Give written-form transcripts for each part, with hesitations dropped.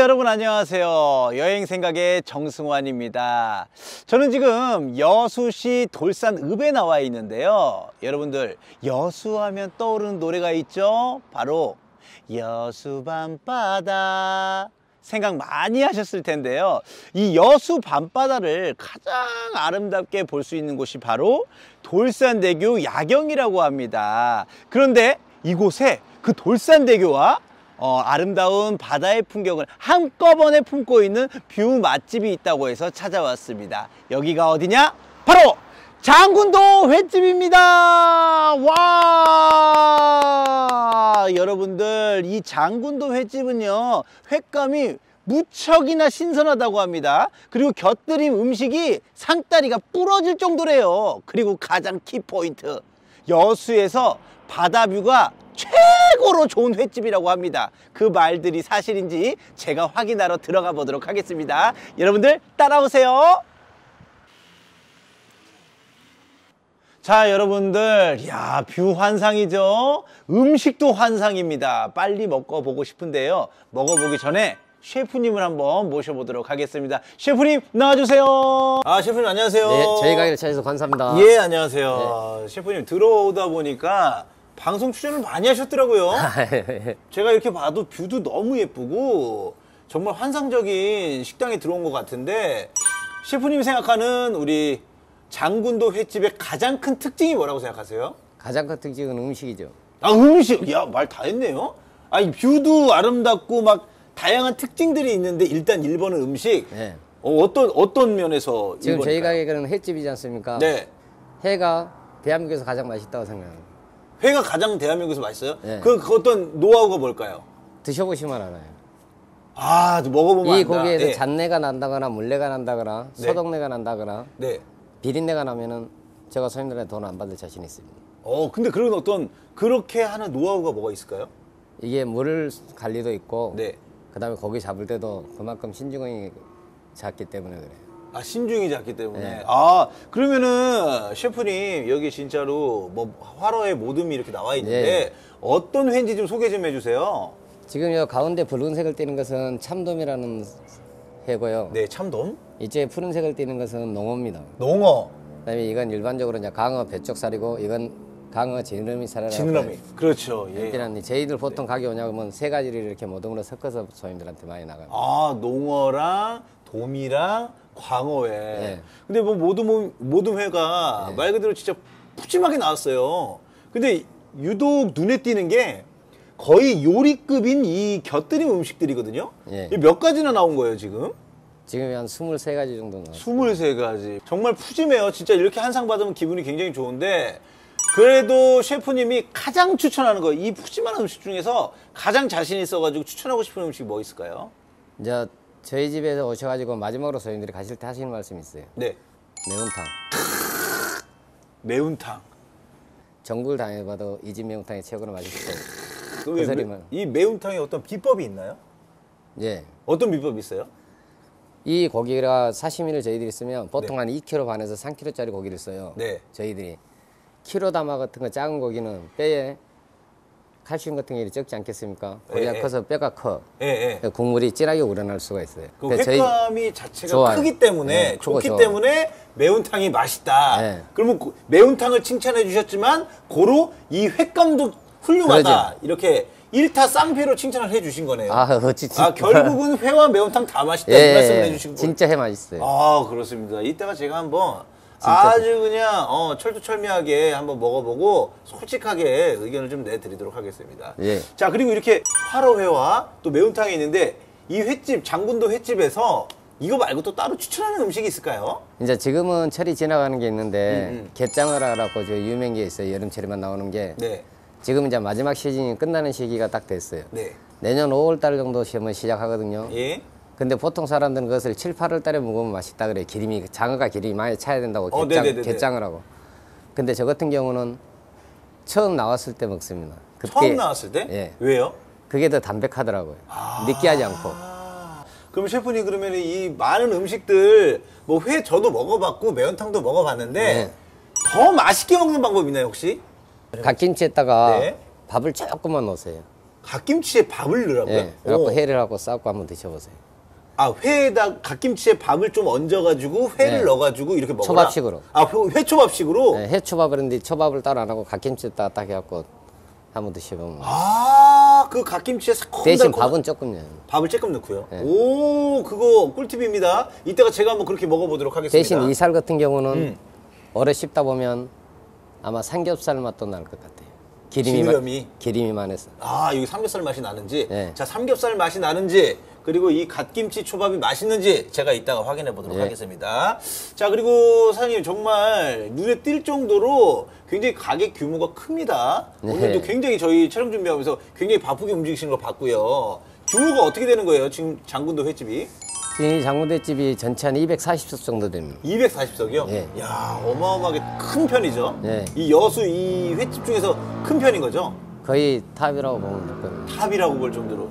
여러분 안녕하세요. 여행생각의 정승환입니다. 저는 지금 여수시 돌산읍에 나와 있는데요. 여러분들 여수하면 떠오르는 노래가 있죠? 바로 여수 밤바다 생각 많이 하셨을 텐데요. 이 여수 밤바다를 가장 아름답게 볼 수 있는 곳이 바로 돌산대교 야경이라고 합니다. 그런데 이곳에 그 돌산대교와 아름다운 바다의 풍경을 한꺼번에 품고 있는 뷰 맛집이 있다고 해서 찾아왔습니다. 여기가 어디냐? 바로 장군도 횟집입니다. 와, 여러분들 이 장군도 횟집은요 횟감이 무척이나 신선하다고 합니다. 그리고 곁들임 음식이 상다리가 부러질 정도래요. 그리고 가장 키포인트, 여수에서 바다뷰가 최고로 좋은 횟집이라고 합니다. 그 말들이 사실인지 제가 확인하러 들어가 보도록 하겠습니다. 여러분들 따라오세요. 자, 여러분들, 야, 뷰 환상이죠? 음식도 환상입니다. 빨리 먹어보고 싶은데요. 먹어보기 전에 셰프님을 한번 모셔보도록 하겠습니다. 셰프님 나와주세요. 아, 셰프님 안녕하세요. 네, 저희 가게를 찾아서 감사합니다. 예, 안녕하세요. 네. 셰프님 들어오다 보니까 방송 출연을 많이 하셨더라고요. 제가 이렇게 봐도 뷰도 너무 예쁘고 정말 환상적인 식당에 들어온 것 같은데, 셰프님이 생각하는 우리 장군도 횟집의 가장 큰 특징이 뭐라고 생각하세요? 가장 큰 특징은 음식이죠. 아, 음식! 야, 말 다 했네요? 아니, 뷰도 아름답고 막 다양한 특징들이 있는데 일단 1번은 음식. 네. 어떤 면에서 지금 1번일까요? 저희 가게는 횟집이지 않습니까? 네. 회가 대한민국에서 가장 맛있다고 생각합니다. 회가 가장 대한민국에서 맛있어요? 네. 그 어떤 노하우가 뭘까요? 드셔보시면 알아요. 아, 먹어보면 이 안다. 고기에서 네. 잡내가 난다거나 물내가 난다거나 네. 소독내가 난다거나 네. 비린내가 나면은 제가 손님들한테 돈 안 받을 자신이 있습니다. 근데 그런 어떤 그렇게 하는 노하우가 뭐가 있을까요? 이게 물 관리도 있고, 네. 그 다음에 고기 잡을 때도 그만큼 신중히 잡기 때문에 그래요. 아, 신중히 잡기 때문에. 네. 아, 그러면은 셰프님 여기 진짜로 뭐 화로에 모듬이 이렇게 나와 있는데 네. 어떤 회인지 좀 소개 좀 해주세요. 지금 요 가운데 붉은색을 띠는 것은 참돔이라는 회고요. 네, 참돔. 이쪽에 푸른색을 띠는 것은 농어입니다. 농어. 그다음에 이건 일반적으로 이제 강어 배쪽살이고, 이건 강어 지느러미살이라고. 지느러미. 그렇죠. 예. 예. 저희들 보통 가게 오냐고 하면 세 가지를 이렇게 모듬으로 섞어서 손님들한테 많이 나가요. 아, 농어랑 돔이랑 광어회. 네. 근데 뭐 모듬회가 네. 말 그대로 진짜 푸짐하게 나왔어요. 근데 유독 눈에 띄는 게 거의 요리급인 이 곁들임 음식들이거든요. 예. 이게 몇 가지나 나온 거예요, 지금? 지금 한 23가지 정도 나왔어요. 23가지. 정말 푸짐해요. 진짜 이렇게 한 상 받으면 기분이 굉장히 좋은데, 그래도 셰프님이 가장 추천하는 거, 이 푸짐한 음식 중에서 가장 자신 있어가지고 추천하고 싶은 음식이 뭐 있을까요? 이제 저희 집에서 오셔가지고 마지막으로 손님들이 가실 때 하시는 말씀이 있어요. 네. 매운탕. 매운탕. 전국을 다녀봐도 이 집 매운탕이 최고로 맛있어요. 그럼 이 매운탕에 어떤 비법이 있나요? 예. 어떤 비법이 있어요? 이 고기가 사시미를 저희들이 쓰면 보통 네. 한 2kg 반에서 3kg짜리 고기를 써요. 네. 저희들이. 키로 담아 같은 거 작은 고기는 뼈에 칼슘 같은 게 적지 않겠습니까? 고기가 예, 예. 커서 뼈가 커. 예, 예. 국물이 진하게 우러날 수가 있어요. 그 근데 횟감이 자체가 좋아요. 크기 때문에, 네, 좋기 좋아요. 때문에 매운탕이 맛있다. 네. 그러면 매운탕을 칭찬해 주셨지만 고로 이 횟감도 훌륭하다. 그러죠. 이렇게 일타 쌍피로 칭찬을 해 주신 거네요. 어찌 결국은 회와 매운탕 다 맛있다. 예, 이 말씀을 해주신 거예요. 진짜 해 맛있어요. 아, 그렇습니다. 이따가 제가 한번 진짜 아주 그냥 철두철미하게 한번 먹어보고 솔직하게 의견을 좀 내드리도록 하겠습니다. 예. 자, 그리고 이렇게 화로회와 또 매운탕이 있는데 이 횟집, 장군도 횟집에서 이거 말고 또 따로 추천하는 음식이 있을까요? 이제 지금은 철이 지나가는 게 있는데 갯장어라고 저 유명한 게 있어요. 여름철에만 나오는 게. 네. 지금 이제 마지막 시즌이 끝나는 시기가 딱 됐어요. 네. 내년 5월 달 정도 시험을 시작하거든요. 예. 근데 보통 사람들은 그것을 7, 8월 달에 먹으면 맛있다 그래. 장어가 기름이 많이 차야 된다고. 네네네네. 갯장어라고. 근데 저 같은 경우는 처음 나왔을 때 먹습니다. 처음 나왔을 때? 예. 왜요? 그게 더 담백하더라고요. 느끼하지 않고. 그럼 셰프님 그러면 이 많은 음식들 뭐 회 저도 먹어봤고 매운탕도 먹어봤는데 네. 더 맛있게 먹는 방법 있나요 혹시? 갓김치에다가 네. 밥을 조금만 넣으세요. 갓김치에 밥을 넣으라고요? 예, 그래갖고 회를 하고 싸고 한번 드셔보세요. 아, 회에다 갓김치에 밥을 좀 얹어가지고 회를 네. 넣어가지고 이렇게 먹어라? 초밥식으로. 아, 회초밥식으로? 예, 회초밥을 했는데 초밥을 따로 안 하고 갓김치 딱 해갖고 한번 드셔보면. 아, 그 갓김치에 대신 새콤달콤한 밥은 조금요. 밥을 조금 넣고요. 네. 오, 그거 꿀팁입니다. 이따가 제가 한번 그렇게 먹어보도록 하겠습니다. 대신 이 살 같은 경우는 오래 씹다 보면 아마 삼겹살 맛도 날 것 같아요. 지느러미. 기름이 많아서. 아, 여기 삼겹살 맛이 나는지. 네. 자, 삼겹살 맛이 나는지, 그리고 이 갓김치 초밥이 맛있는지 제가 이따가 확인해 보도록 네. 하겠습니다. 자, 그리고 사장님 정말 눈에 띌 정도로 굉장히 가게 규모가 큽니다. 네. 오늘도 굉장히 저희 촬영 준비하면서 굉장히 바쁘게 움직이시는 걸 봤고요. 규모가 어떻게 되는 거예요? 지금 장군도 횟집이? 이 장군대집이 전체 한 240석 정도 됩니다. 240석이요? 예. 야, 어마어마하게 큰 편이죠? 예. 이 여수 이 횟집 중에서 큰 편인 거죠? 거의 탑이라고 보면 될 겁니다. 탑이라고 볼 정도로.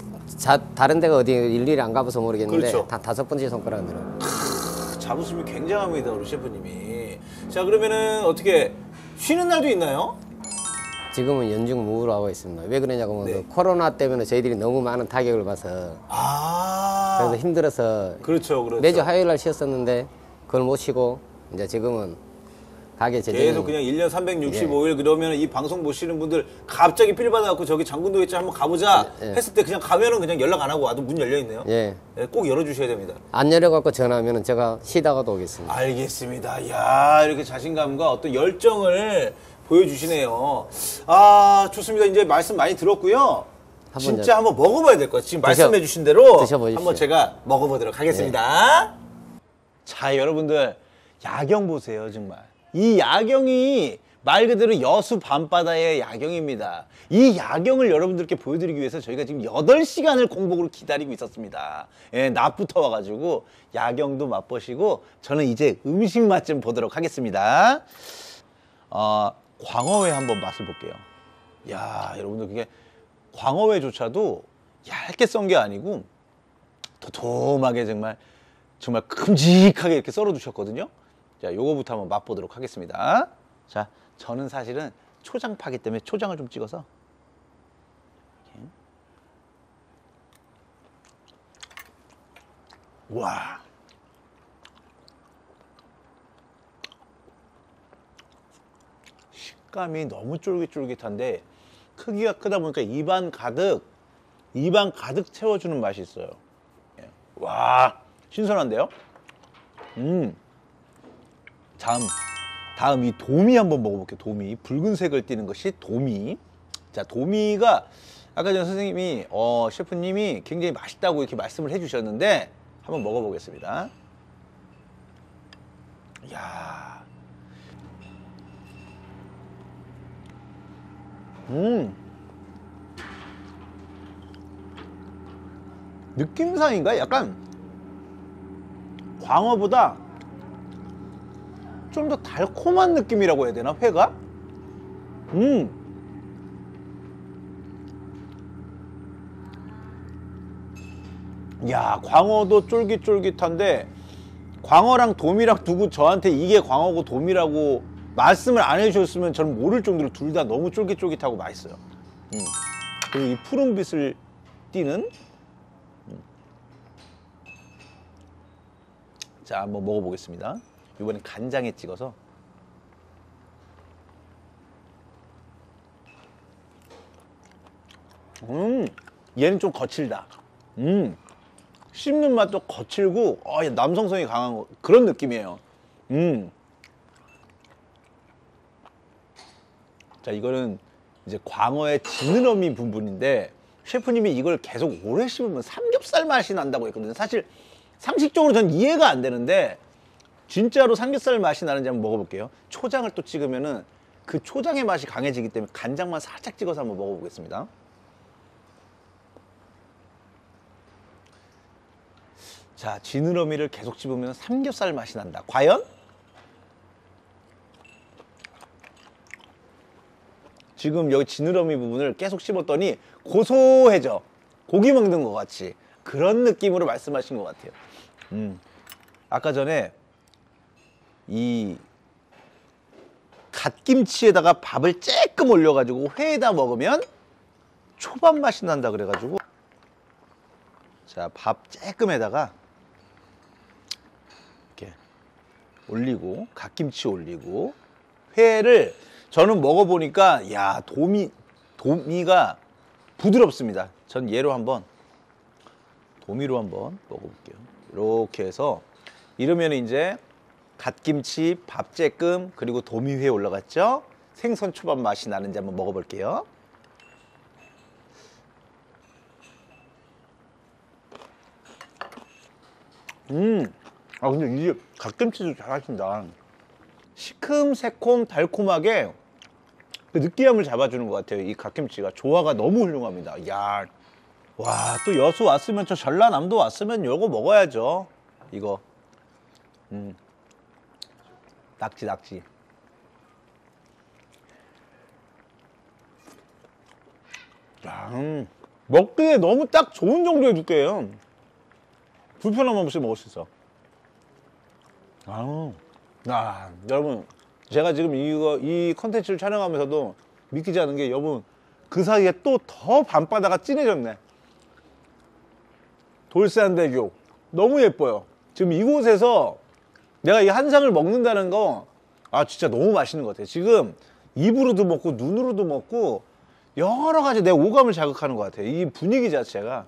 다른 데가 어디 일일이 안 가봐서 모르겠는데 그렇죠. 다 5번째 손가락으로. 자부심이 굉장합니다, 우리 셰프님이. 자, 그러면은 어떻게 쉬는 날도 있나요? 지금은 연중 무휴로 하고 있습니다. 왜 그러냐고 하면 네. 그 코로나 때문에 저희들이 너무 많은 타격을 봐서 아, 그래서 힘들어서 그렇죠, 그렇죠. 매주 화요일 날 쉬었었는데 그걸 못 쉬고 이제 지금은 가게 재정이 계속 그냥 1년 365일 그러면 이 방송 보시는 분들 갑자기 필 받아갖고 저기 장군도 횟집 한번 가보자 했을 때 그냥 가면은 그냥 연락 안 하고 와도 문 열려 있네요. 예. 예, 꼭 열어주셔야 됩니다. 안 열어갖고 전화하면 제가 쉬다가도 오겠습니다. 알겠습니다. 야, 이렇게 자신감과 어떤 열정을 보여주시네요. 아, 좋습니다. 이제 말씀 많이 들었고요. 진짜 한번 먹어봐야 될 것 같아요. 지금 말씀해주신 대로 드셔보십시오. 한번 제가 먹어보도록 하겠습니다. 자, 여러분들 야경 보세요, 정말. 이 야경이 말 그대로 여수 밤바다의 야경입니다. 이 야경을 여러분들께 보여드리기 위해서 저희가 지금 8시간을 공복으로 기다리고 있었습니다. 예, 낮부터 와가지고 야경도 맛보시고 저는 이제 음식 맛 좀 보도록 하겠습니다. 광어회 한번 맛을 볼게요. 야, 여러분들 그게 광어회조차도 얇게 썬 게 아니고 도톰하게 정말 큼직하게 이렇게 썰어 두셨거든요. 자, 요거부터 한번 맛보도록 하겠습니다. 자, 저는 사실은 초장 파기 때문에 초장을 좀 찍어서 이렇게. 와, 식감이 너무 쫄깃쫄깃한데 크기가 크다 보니까 입안 가득 채워주는 맛이 있어요. 예. 와, 신선한데요? 다음 이 도미 한번 먹어볼게요. 도미, 붉은색을 띠는 것이 도미. 자, 도미가 아까 전에 선생님이 셰프님이 굉장히 맛있다고 이렇게 말씀을 해주셨는데 한번 먹어보겠습니다. 이야, 느낌상인가 약간 광어보다 좀 더 달콤한 느낌이라고 해야 되나, 회가? 야, 광어도 쫄깃쫄깃한데 광어랑 도미랑 두고 저한테 이게 광어고 도미라고 말씀을 안 해주셨으면 저는 모를 정도로 둘 다 너무 쫄깃쫄깃하고 맛있어요. 그리고 이 푸른빛을 띠는 자, 한번 먹어보겠습니다. 이번엔 간장에 찍어서. 얘는 좀 거칠다. 씹는 맛도 거칠고 남성성이 강한 그런 느낌이에요. 자, 이거는 이제 광어의 지느러미 부분인데 셰프님이 이걸 계속 오래 씹으면 삼겹살 맛이 난다고 했거든요. 사실 상식적으로 전 이해가 안 되는데 진짜로 삼겹살 맛이 나는지 한번 먹어볼게요. 초장을 또 찍으면은 그 초장의 맛이 강해지기 때문에 간장만 살짝 찍어서 한번 먹어보겠습니다. 자, 지느러미를 계속 씹으면 삼겹살 맛이 난다. 과연? 지금 여기 지느러미 부분을 계속 씹었더니 고소해져. 고기 먹는 것 같이 그런 느낌으로 말씀하신 것 같아요. 아까 전에 이 갓김치에다가 밥을 쬐끔 올려가지고 회에다 먹으면 초밥 맛이 난다 그래가지고. 자, 밥 쬐끔에다가 이렇게 올리고, 갓김치 올리고, 회를 저는 먹어보니까, 야, 도미가 부드럽습니다. 전 얘로 한번, 도미로 한번 먹어볼게요. 이렇게 해서, 이러면 이제 갓김치, 밥 쬐끔, 그리고 도미회 올라갔죠? 생선 초밥 맛이 나는지 한번 먹어볼게요. 근데 이게 갓김치도 잘하신다. 시큼, 새콤, 달콤하게 그 느끼함을 잡아주는 것 같아요. 이 갓김치가 조화가 너무 훌륭합니다. 야, 와, 또 여수 왔으면, 저 전라남도 왔으면 요거 먹어야죠. 이거. 낙지. 야, 먹기에 너무 딱 좋은 정도의 두께예요. 불편함 없이 먹을 수 있어. 여러분, 제가 지금 이 컨텐츠를 촬영하면서도 믿기지 않은 게, 여러분, 그 사이에 또 더 밤바다가 진해졌네. 돌산대교 너무 예뻐요. 지금 이곳에서 내가 이 한 상을 먹는다는 거, 진짜 너무 맛있는 것 같아요. 지금 입으로도 먹고 눈으로도 먹고 여러 가지 내 오감을 자극하는 것 같아요. 이 분위기 자체가.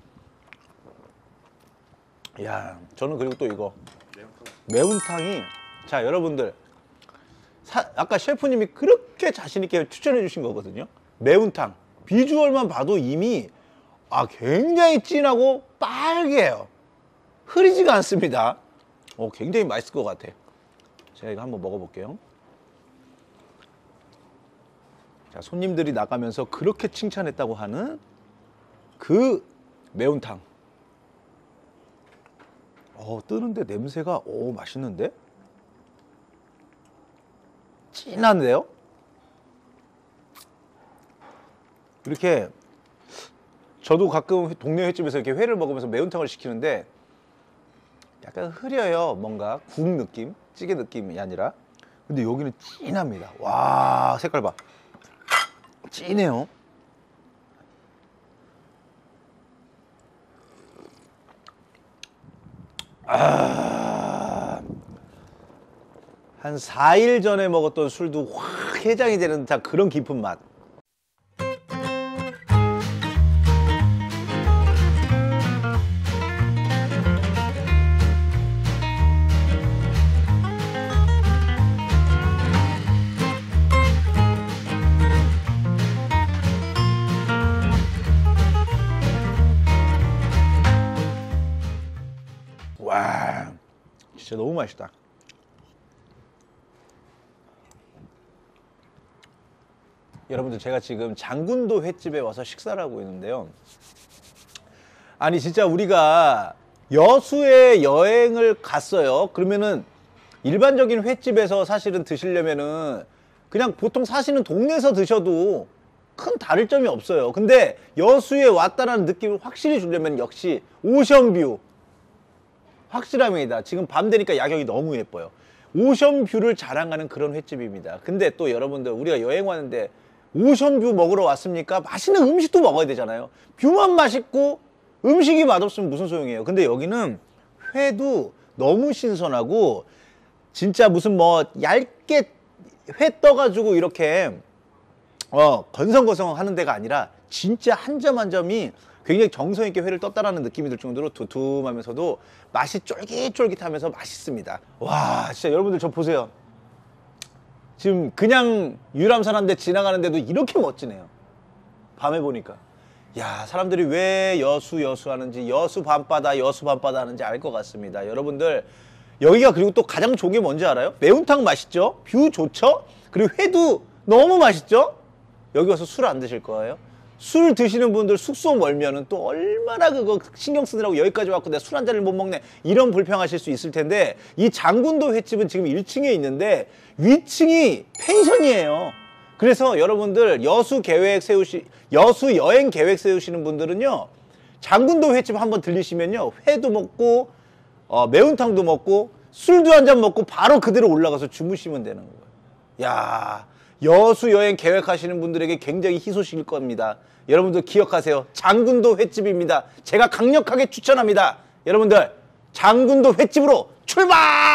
야, 저는 그리고 또 이거 매운탕이, 자, 여러분들, 아까 셰프님이 그렇게 자신있게 추천해 주신 거거든요. 매운탕 비주얼만 봐도 이미 굉장히 진하고 빨개요. 흐리지가 않습니다. 굉장히 맛있을 것 같아. 제가 이거 한번 먹어볼게요. 자, 손님들이 나가면서 그렇게 칭찬했다고 하는 그 매운탕. 뜨는데 냄새가 맛있는데? 진한데요? 이렇게 저도 가끔 동네 횟집에서 이렇게 회를 먹으면서 매운탕을 시키는데 약간 흐려요. 뭔가 국 느낌, 찌개 느낌이 아니라. 근데 여기는 진합니다. 와, 색깔 봐. 진해요. 한 4일 전에 먹었던 술도 확 해장이 되는 듯한 그런 깊은 맛. 와, 진짜 너무 맛있다. 여러분들, 제가 지금 장군도 횟집에 와서 식사를 하고 있는데요. 아니, 진짜 우리가 여수에 여행을 갔어요. 그러면은 일반적인 횟집에서 사실은 드시려면은 그냥 보통 사시는 동네에서 드셔도 큰 다를 점이 없어요. 근데 여수에 왔다라는 느낌을 확실히 주려면 역시 오션뷰 확실합니다. 지금 밤 되니까 야경이 너무 예뻐요. 오션뷰를 자랑하는 그런 횟집입니다. 근데 또 여러분들, 우리가 여행 왔는데 오션뷰 먹으러 왔습니까? 맛있는 음식도 먹어야 되잖아요. 뷰만 맛있고 음식이 맛없으면 무슨 소용이에요. 근데 여기는 회도 너무 신선하고, 진짜 무슨 뭐 얇게 회 떠가지고 이렇게 건성건성 하는 데가 아니라 진짜 한 점 한 점이 굉장히 정성 있게 회를 떴다라는 느낌이 들 정도로 두툼하면서도 맛이 쫄깃쫄깃하면서 맛있습니다. 와, 진짜 여러분들 저 보세요. 지금 그냥 유람선 한 대 지나가는데도 이렇게 멋지네요. 밤에 보니까. 야, 사람들이 왜 여수 하는지, 여수 밤바다 하는지 알 것 같습니다. 여러분들, 여기가 그리고 또 가장 좋은 게 뭔지 알아요? 매운탕 맛있죠? 뷰 좋죠? 그리고 회도 너무 맛있죠? 여기 와서 술 안 드실 거예요? 술 드시는 분들 숙소 멀면은 또 얼마나 그거 신경 쓰느라고 여기까지 왔고 내가 술 한 잔을 못 먹네, 이런 불평하실 수 있을 텐데, 이 장군도 횟집은 지금 1층에 있는데 위층이 펜션이에요. 그래서 여러분들 여수 여행 계획 세우시는 분들은요, 장군도 횟집 한번 들리시면요, 회도 먹고 매운탕도 먹고 술도 한 잔 먹고 바로 그대로 올라가서 주무시면 되는 거예요. 야, 여수 여행 계획하시는 분들에게 굉장히 희소식일 겁니다. 여러분들 기억하세요. 장군도 횟집입니다. 제가 강력하게 추천합니다. 여러분들 장군도 횟집으로 출발!